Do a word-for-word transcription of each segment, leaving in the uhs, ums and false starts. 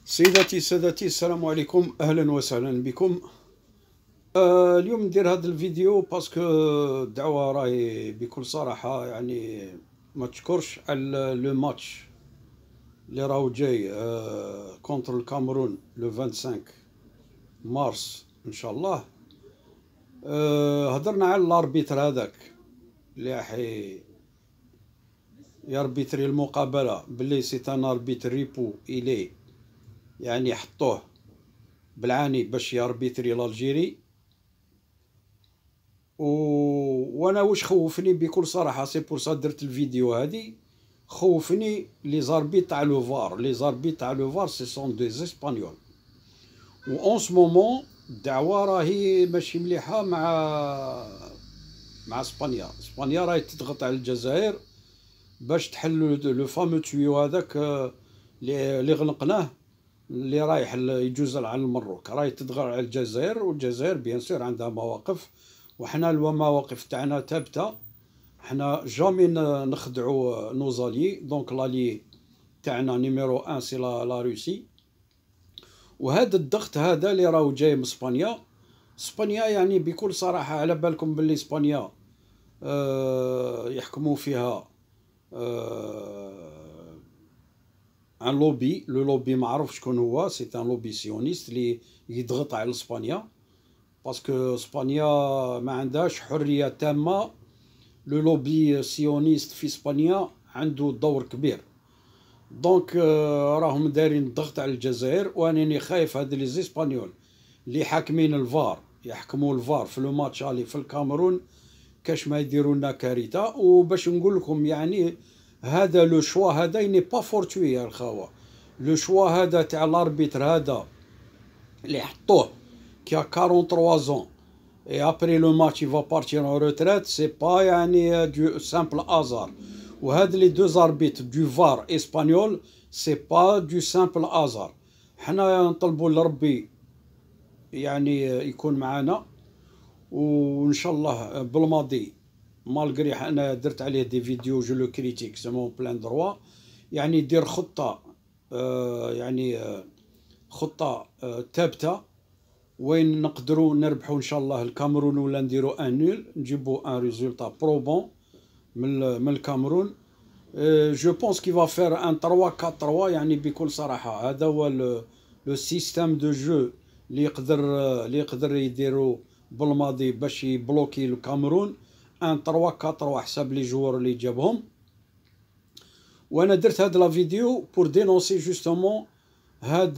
سيداتي سادتي، السلام عليكم، اهلا وسهلا بكم. آه اليوم ندير هذا الفيديو باسكو الدعوة راهي بكل صراحة يعني ما تشكرش على لو ماتش اللي راهو جاي آه كونتر الكاميرون لو خمسة وعشرين مارس ان شاء الله. آه هضرنا على الاربيتر هذاك اللي راح ياربيتري المقابلة باللي سي ان اربيتر ريبو الي، يعني حطوه بالعاني باش ياربيتري الالجيري. و... وانا واش خوفني بكل صراحه سي بور سا درت الفيديو هذه، خوفني لي زاربيت تاع لو فار لي زاربيت تاع لو فار سي سون دي اسبانيول. و اون سو مومون الدعوه راهي ماشي مليحه مع مع اسبانيا. اسبانيا راهي تضغط على الجزائر باش تحل لو فامو تيو هذاك اللي اللي غلقناه، اللي رايح يجوز على المروك. راهي تضغط على الجزائر، والجزائر بيان سور عندها مواقف، وحنا المواقف تاعنا ثابته. حنا جامي نخدعوا نوزالي، دونك لالي تاعنا نيميرو واحد سي لا لا روسي. وهذا الضغط هذا اللي راهو جاي من اسبانيا. اسبانيا يعني بكل صراحه على بالكم باللي اسبانيا آه يحكموا فيها آه ان لوبي. لو لوبي معروف شكون هو، سي ان لوبي سيونيست اللي يضغط على اسبانيا، باسكو اسبانيا ما عندهاش حريه تامه. لو لوبي سيونيست في اسبانيا عنده دور كبير، دونك راهم دايرين الضغط على الجزائر. وانني خايف هاد لي زيسبانيول اللي حاكمين الفار يحكموا الفار في لو ماتش الي في الكاميرون كاش ما يديروا لنا كارثه. وباش نقول لكم يعني هذا لو شوا هذا ني با فورتوي يا الخاوه. لو شوا هذا تاع الاربيتر هذا اللي حطوه كي ثلاثة وأربعين ans et après le match il va partir en retraite, c'est pas يعني du simple hasard. وهاد لي deux arbitres du فار اسبانيول c'est pas du simple hasard. حنا نطلبوا لربي يعني يكون معنا، وان شاء الله بالماضي مالغري انا درت عليه دي فيديو جو لو كريتيك سمون بلان دروا، يعني يدير خطه آه يعني آه خطه ثابته آه وين نقدروا نربحوا ان شاء الله الكاميرون، ولا نديروا ان نول نجيبوا ان ريزولتا بروبون من من الكاميرون. جو بونس كي فا فير ان ثلاثة أربعة ثلاثة، يعني بكل صراحه هذا هو لو سيستيم دو جو اللي يقدر اللي يقدر يديروا بالماضي باش يبلوكي الكاميرون. ان ثلاثة أربعة ثلاثة حسب لي جوار اللي جابهم. وانا درت هاد لا فيديو بور دينونسي جوستومون هاد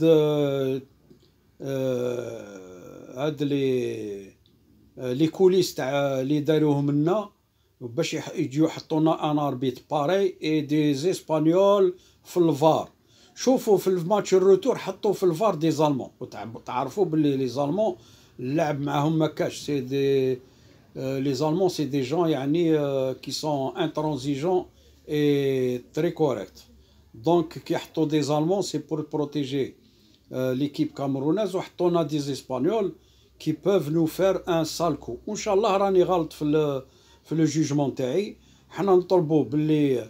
هاد لي لي كوليس تاع اللي داروهم لنا باش يجيو يحطونا ان اربيت باري اي دي زيسبانيول في الفار. شوفوا في الماتش الروتور حطوا في الفار دي زالمون، وتعرفوا باللي لي زالمون اللعب معاهم ما كاش. سي دي لي زالمون سي دي جون يعني كي سون انترانزيجون اي تري كوريكت. دونك كي يحطوا دي زالمون سي بور بروتيجي ليكيب كامروناز، وحطونا دي زيسبانيول كي بوف نو فير ان سالكو. وان شاء الله راني غلط في في لو جوجمون تاعي. حنا نطلبوا باللي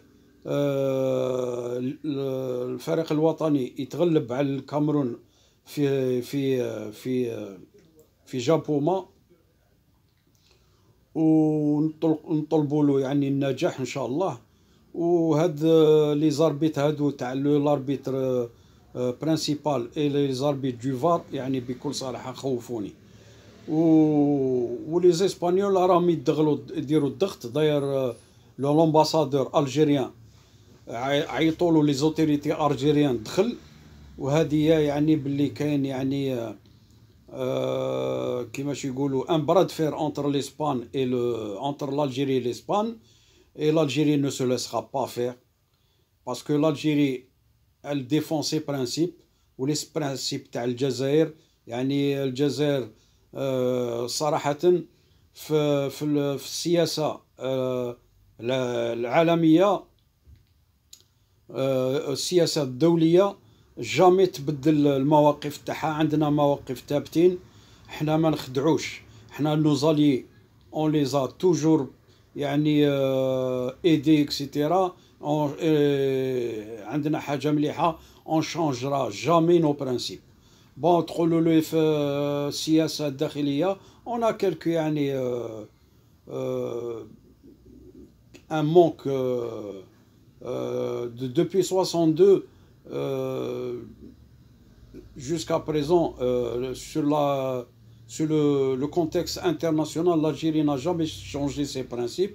الفريق الوطني يتغلب على الكاميرون في في في في جابوما، ونطلبوا له يعني النجاح ان شاء الله. وهاد لي زاربيت هادو تاع لاربيتر برينسيبال اي لي زاربيت دو فار يعني بكل صراحه خوفوني. و ولي زيسبانيول راهم يدغلوا يديروا الضغط. داير لو لومباسادور الجيريان عيطوا له لي زوتوريتي الجيريان دخل، وهذه يعني باللي كاين يعني آه كيماش يقولوا ان براد فير انتر لاسبان اي لو انتر لالجيري لاسبان. اي l'Algérie ne se laissera pas faire parce que l'Algérie elle défend ses principes ولي برانسيب تاع الجزائر. يعني الجزائر آه صراحة في في, في السياسة آه العالمية آه السياسة الدولية جامي تبدل المواقف تاعها. عندنا مواقف ثابتين، حنا ما نخدعوش. حنا نوزالي اون ليزا توجور يعني ايدي اكسيتيرا. عندنا حاجه مليحه on changera jamais nos principes. Bon, تقولوا لي في السياسة الداخلية on a quelques يعني euh, euh, un manque euh, euh, de, depuis soixante-deux euh, jusqu'à présent euh, sur la sur le, le contexte international, l'Algérie n'a jamais changé ses principes.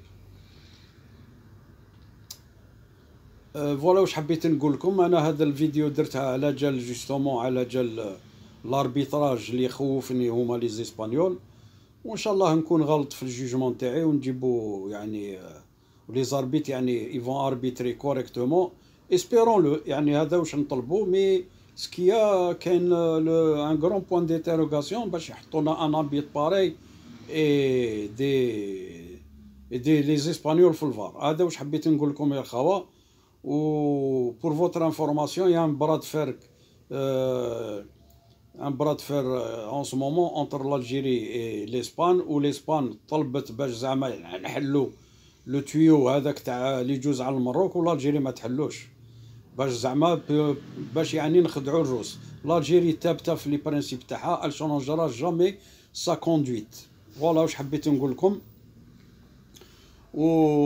أه فوالا واش حبيت نقول لكم. انا هذا الفيديو درتها على جال جوستومون على جال لاربيتراج اللي خوفني هما لي زيسبانيول، وان شاء الله نكون غلط في الجوجمون تاعي ونجيبو يعني لي زاربيت يعني يفون اربيتري كوريكتومون اسبيرون لو. يعني هذا واش نطلبو. مي سكيا كاين ان غران بوين ديتيروغاسيون باش يحطونا ان اربيت باري اي دي دي لي زيسبانيول في الفار. هذا واش حبيت نقول لكم يا الخوا. و pour votre information, il y a un bras de fer, euh, un bras de fer euh, en ce moment entre l'Algérie et l'Espagne, où l'Espagne طلبت باش زعما نحلو لو تيو هذاك تاع اللي يجوز على المروك، والالجيري ما تحلوش باش زعما باش يعني نخدعوا الروس. l'Algérie ثابته في لي برينسيپ تاعها، elle changera jamais sa conduite. فوالا واش حبيت نقول لكم.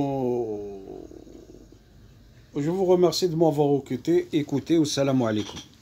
و Je vous remercie de m'avoir écouté. Écoutez, salam alaikum.